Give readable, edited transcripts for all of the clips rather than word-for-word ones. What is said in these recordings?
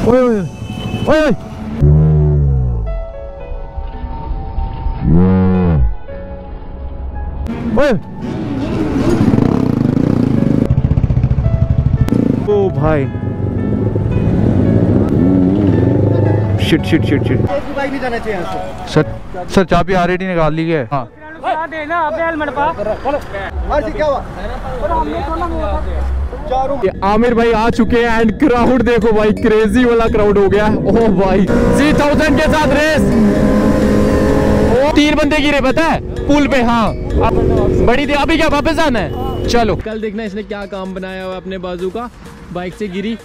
ओए ओए ओए ओए ओ भाई shit shit shit shit. Bike नहीं जाना चाहिए यहाँ से। सर चाबी ऑलरेडी निकाल ली है। हाँ देना हेलमेट पा। क्या हुआ? आमिर भाई आ चुके हैं एंड क्राउड देखो भाई, क्रेजी वाला क्राउड हो गया। ओह भाई 3000 के साथ रेस। 3 बंदे गिरे पता है पुल पे। हाँ बड़ी थी। अभी क्या वापस आना है? चलो कल देखना इसने क्या काम बनाया हुआ अपने बाजू का। बाइक से गिरी।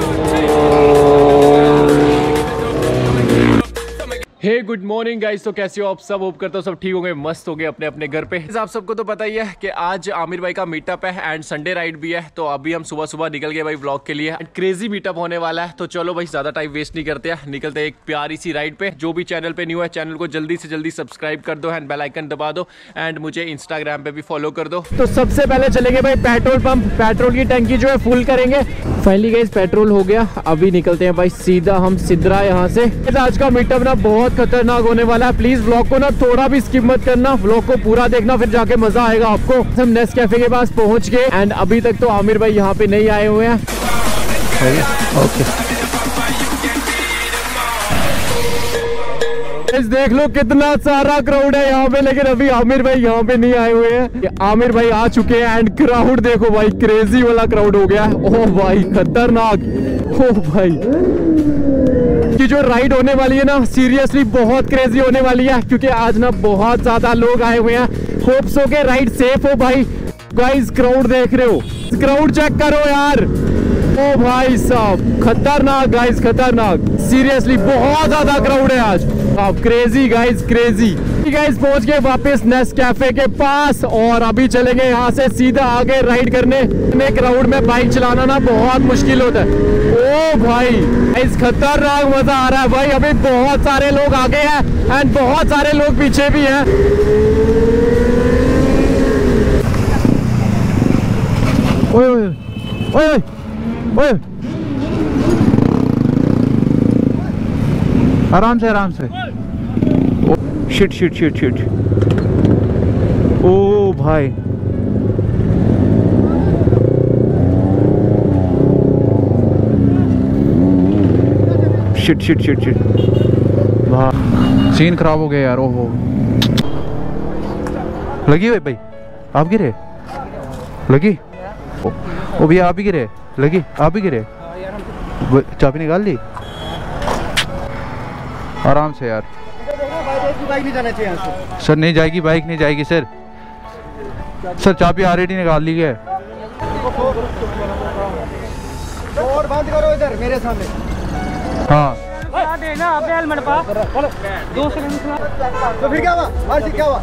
हे गुड मॉर्निंग गाइस, तो कैसे हो आप सब? होप करता हूँ सब ठीक होंगे, मस्त हो गए अपने अपने घर पे। आप सबको तो पता ही है कि आज आमिर भाई का मीटअप है एंड संडे राइड भी है। तो अभी हम सुबह सुबह निकल गए भाई व्लॉग के लिए। क्रेजी मीटअप होने वाला है। तो चलो भाई ज्यादा टाइम वेस्ट नहीं करते हैं, निकलते हैं एक प्यारी सी राइड पे। जो भी चैनल पे न्यू है चैनल को जल्दी से जल्दी सब्सक्राइब कर दो एंड बेल आइकन दबा दो एंड मुझे इंस्टाग्राम पे भी फॉलो कर दो। तो सबसे पहले चलेंगे भाई पेट्रोल पंप, पेट्रोल की टंकी जो है फुल करेंगे। फाइनली गाइस पेट्रोल हो गया। अभी निकलते हैं भाई सीधा हम सिद्रा यहाँ से। आज का मीटअप ना बहुत खतरनाक होने वाला है। प्लीज व्लॉग को ना थोड़ा भी स्किप मत करना, व्लॉग को पूरा देखना, फिर जाके मजा आएगा आपको। हम नेस्ट कैफे के पास पहुंच गए एंड अभी तक तो आमिर भाई यहाँ पे नहीं आए हुए हैं। ओके देख लो कितना सारा क्राउड है यहाँ पे, लेकिन अभी आमिर भाई यहाँ पे नहीं आए हुए हैं। आमिर भाई आ चुके हैं एंड क्राउड देखो भाई, क्रेजी वाला क्राउड हो गया। ओह भाई खतरनाक। ओह भाई की जो राइड होने वाली है ना सीरियसली बहुत क्रेजी होने वाली है, क्योंकि आज ना बहुत ज्यादा लोग आए हुए हैं। होप सो के राइड सेफ हो भाई। गाइस क्राउड देख रहे हो, क्राउड चेक करो यार। ओ भाई साहब खतरनाक गाइस, खतरनाक सीरियसली बहुत ज्यादा क्राउड है आज। आप क्रेजी गाइस, क्रेजी गाइस। पहुंच गए वापस नेस्ट कैफे के पास और अभी चलेंगे यहाँ से सीधा आगे राइड करने। इतने क्राउड में बाइक चलाना ना बहुत मुश्किल होता है। ओ भाई इस खतरनाक मजा आ रहा है भाई। अभी बहुत सारे लोग आगे हैं एंड बहुत सारे लोग पीछे भी हैं। ओए ओए ओए ओए आराम से आराम से। Shit shit shit shit. ओ भाई शिट शिट शिट शिट। वाह सीन खराब हो गया यार। ओहो लगी हुई भाई, आप गिरे? लगी? ओ भैया आप ही गिरे? लगी? आप ही गिरे? चाबी निकाल ली? आराम से यार। बाइक नहीं जाना चाहिए यहाँ से। सर नहीं जाएगी, बाइक नहीं जाएगी सर। सर चाबी ऑलरेडी निकाल ली है। और बंद करो इधर मेरे सामने। हाँ देना हेलमेट पा। 2 सेकंड। तो फिर क्या हुआ? क्या हुआ?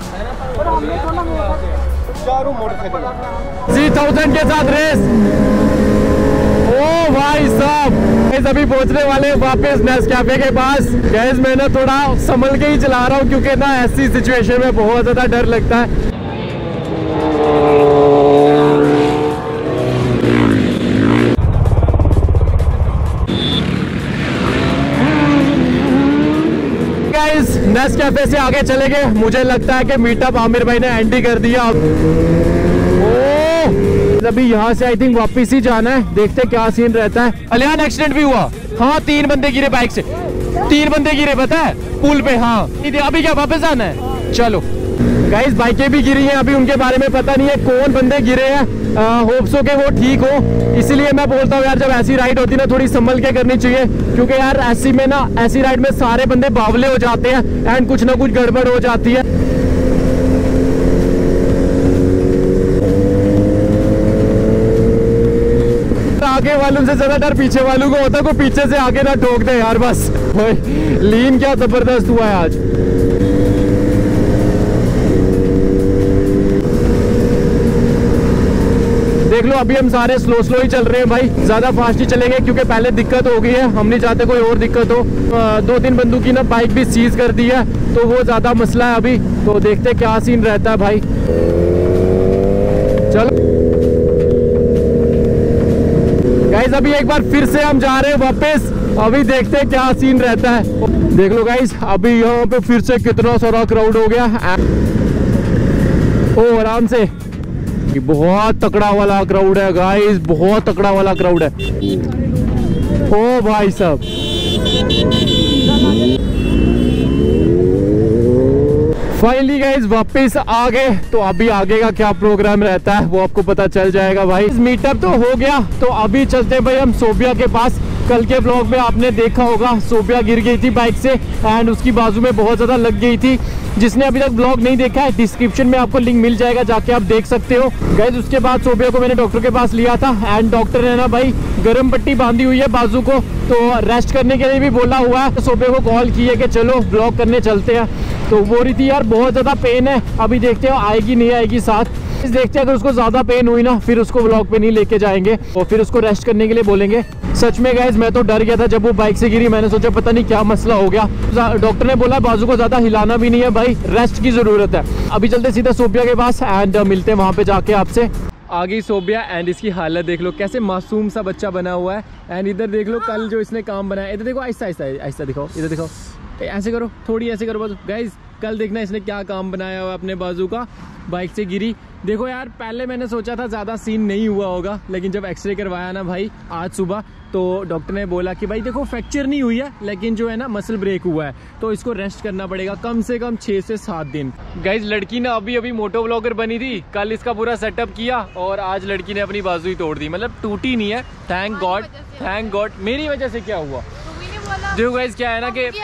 चारों मोटरसाइकिल 3000 के साथ रेस। ओ भाई साहब अभी पहुंचने वाले वापस नेस्ट कैफे के पास। गैस मैं ना थोड़ा संभल के ही चला रहा हूँ, क्योंकि ना ऐसी सिचुएशन में बहुत ज्यादा डर लगता है। गाइस नेस्ट कैफे से आगे चले गए। मुझे लगता है कि मीटअप आमिर भाई ने एंड ही कर दिया। अभी यहाँ से आई थिंक वापस ही जाना है, देखते क्या सीन रहता है। कल्याण एक्सीडेंट भी हुआ। हाँ 3 बंदे गिरे बाइक से, 3 बंदे गिरे पता है पुल पे। हाँ अभी क्या वापस आना है? चलो गाइस बाइकें भी गिरी हैं, अभी उनके बारे में पता नहीं है कौन बंदे गिरे हैं। होप सो के वो ठीक हो। इसीलिए मैं बोलता हूँ यार जब ऐसी राइड होती है ना थोड़ी संभल के करनी चाहिए, क्योंकि यार ऐसी में ना ऐसी राइड में सारे बंदे बावले हो जाते हैं एंड कुछ ना कुछ गड़बड़ हो जाती है। आगे वालों से ज्यादा डर पीछे वालों को होता है, को पीछे से आगे ना ठोक दे यार बस। लीन क्या जबरदस्त हुआ है आज। देख लो अभी हम सारे स्लो ही चल रहे हैं भाई, ज्यादा फास्ट ही चलेंगे क्योंकि पहले दिक्कत हो गई है। हम नहीं चाहते कोई और दिक्कत हो। 2-3 बंदों की ना बाइक भी सीज कर दी है, तो वो ज्यादा मसला है अभी। तो देखते क्या सीन रहता है भाई। चलो गाइस अभी एक बार फिर से हम जा रहे हैं वापस, अभी देखते हैं क्या सीन रहता है। देख लो गाइस अभी यहाँ पे फिर से कितना सारा क्राउड हो गया। ओ आराम से, बहुत तकड़ा वाला क्राउड है गाइस, बहुत तकड़ा वाला क्राउड है। ओ भाई साहब फाइनली गाइस वापस आ गए। तो अभी आगे का क्या प्रोग्राम रहता है वो आपको पता चल जाएगा भाई। मीटअप तो हो गया, तो अभी चलते हैं भाई हम सोबिया के पास। कल के ब्लॉग में आपने देखा होगा सोबिया गिर गई थी बाइक से एंड उसकी बाजू में बहुत ज़्यादा लग गई थी। जिसने अभी तक ब्लॉग नहीं देखा है डिस्क्रिप्शन में आपको लिंक मिल जाएगा, जाके आप देख सकते हो गाइस। उसके बाद सोबिया को मैंने डॉक्टर के पास लिया था एंड डॉक्टर ने ना भाई गर्म पट्टी बांधी हुई है बाजू को, तो रेस्ट करने के लिए भी बोला हुआ है। तो सोबिया को कॉल की है कि चलो ब्लॉग करने चलते हैं, तो वो रही थी यार बहुत ज़्यादा पेन है। अभी देखते हैं आएगी नहीं आएगी साथ, देखते हैं अगर उसको ज़्यादा पेन हुई ना फिर उसको ब्लॉग पे नहीं लेके जाएंगे और फिर उसको रेस्ट करने के लिए बोलेंगे। सच में गाइस मैं तो डर गया था जब वो बाइक से गिरी, मैंने सोचा पता नहीं क्या मसला हो गया। डॉक्टर ने बोला बाजू को ज़्यादा हिलाना भी नहीं है भाई, रेस्ट की ज़रूरत है। अभी चलते सीधा सोबिया के पास एंड मिलते हैं वहाँ पे जाके आपसे। आ गई सोबिया एंड इसकी हालत देख लो, कैसे मासूम सा बच्चा बना हुआ है। एंड इधर देख लो कल जो इसने काम बनाया, इधर देखो आहिस्ता आहिस्ता आहिस्ता दिखाओ, इधर दिखाओ, ऐसे करो थोड़ी ऐसे करो बाजू। गाइस कल देखना इसने क्या काम बनाया हुआ अपने बाजू का, बाइक से गिरी। देखो यार पहले मैंने सोचा था ज़्यादा सीन नहीं हुआ होगा, लेकिन जब एक्सरे करवाया ना भाई आज सुबह, तो डॉक्टर ने बोला कि भाई देखो फ्रैक्चर नहीं हुई है लेकिन जो है ना मसल ब्रेक हुआ है, तो इसको रेस्ट करना पड़ेगा कम से कम 6 से 7 दिन। गाइज लड़की ना अभी अभी मोटो ब्लॉगर बनी थी, कल इसका पूरा सेटअप किया और आज लड़की ने अपनी बाजू ही तोड़ दी, मतलब टूटी नहीं है। Thank God, thank God. मेरी वजह से क्या हुआ देखो गाइज, क्या है ना कि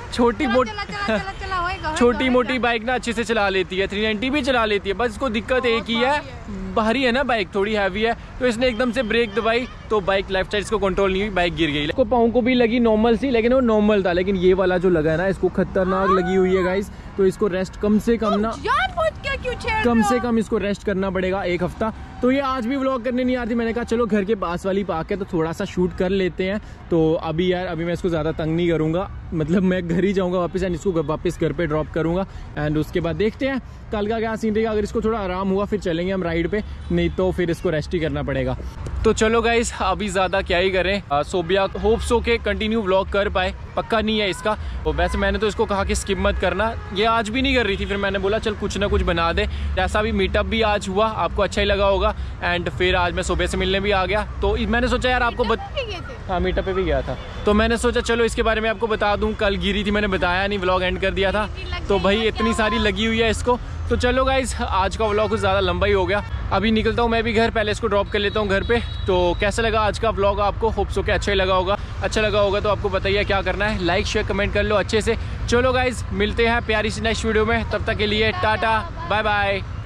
छोटी मोटी बाइक ना अच्छे से चला लेती है, 390 भी चला लेती है, बस इसको दिक्कत एक ही है भारी है ना बाइक, थोड़ी हैवी है, तो इसने एकदम से ब्रेक दबाई तो बाइक लेफ्ट साइड को कंट्रोल नहीं हुई, बाइक गिर गई। इसको पाँव को भी लगी नॉर्मल सी, लेकिन वो नॉर्मल था, लेकिन ये वाला जो लगा है ना इसको खतरनाक लगी हुई है गाइस। तो इसको रेस्ट कम से कम ना कम से कम इसको रेस्ट करना पड़ेगा 1 हफ्ता। तो ये आज भी व्लॉग करने नहीं आ रही, मैंने कहा चलो घर के पास वाली पार्क है तो थोड़ा सा शूट कर लेते हैं। तो अभी यार अभी मैं इसको ज़्यादा तंग नहीं करूँगा, मतलब मैं घर ही जाऊँगा वापस एंड इसको वापस घर पे ड्रॉप करूँगा एंड उसके बाद देखते हैं कल का क्या सीन रहेगा। अगर इसको थोड़ा आराम हुआ फिर चलेंगे हम राइड पे, नहीं तो फिर इसको रेस्ट ही करना पड़ेगा। तो चलो गाइस अभी ज़्यादा क्या ही करें, सोबिया होप सो के कंटिन्यू व्लॉग कर पाए, पक्का नहीं है इसका। तो वैसे मैंने तो इसको कहा कि स्किप मत करना, ये आज भी नहीं कर रही थी, फिर मैंने बोला चल कुछ ना कुछ बना दे। जैसा भी मीटअप भी आज हुआ आपको अच्छा ही लगा होगा एंड फिर आज मैं सुबह से मिलने भी आ गया, तो मैंने सोचा यार आपको हाँ मीटअप पे भी गया था, तो मैंने सोचा चलो इसके बारे में आपको बता दूं। कल गिरी थी मैंने बताया नहीं, व्लॉग एंड कर दिया था, तो भाई इतनी सारी लगी हुई है इसको। तो चलो गाइस आज का व्लॉग कुछ ज़्यादा लंबा ही हो गया, अभी निकलता हूँ मैं भी घर, पहले इसको ड्रॉप कर लेता हूँ घर पे। तो कैसा लगा आज का व्लॉग आपको, होप सो के अच्छा ही लगा होगा। अच्छा लगा होगा तो आपको बताइए क्या करना है, लाइक शेयर कमेंट कर लो अच्छे से। चलो गाइस मिलते हैं प्यारी सी नेक्स्ट वीडियो में, तब तक के लिए टाटा बाय बाय।